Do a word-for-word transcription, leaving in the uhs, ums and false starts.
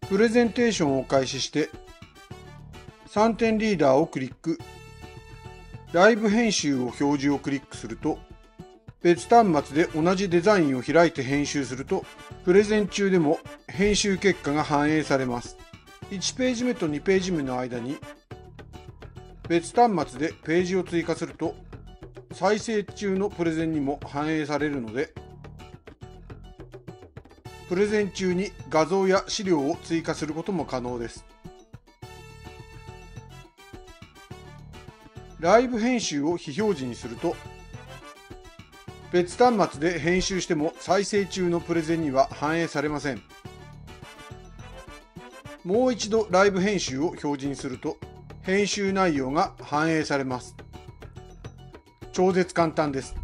プレゼンテーションを開始してさんてんリーダーをクリック、ライブ編集を表示をクリックすると、別端末で同じデザインを開いて編集すると、プレゼン中でも編集結果が反映されます。いちページ目とにページ目の間に別端末でページを追加すると、再生中のプレゼンにも反映されるので、プレゼン中に画像や資料を追加することも可能です。ライブ編集を非表示にすると、別端末で編集しても再生中のプレゼンには反映されません。もう一度ライブ編集を表示にすると、編集内容が反映されます。超絶簡単です。